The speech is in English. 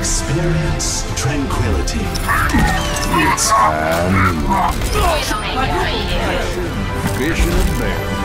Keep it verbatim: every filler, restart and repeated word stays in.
Experience tranquility. It's um, Fish in a bear.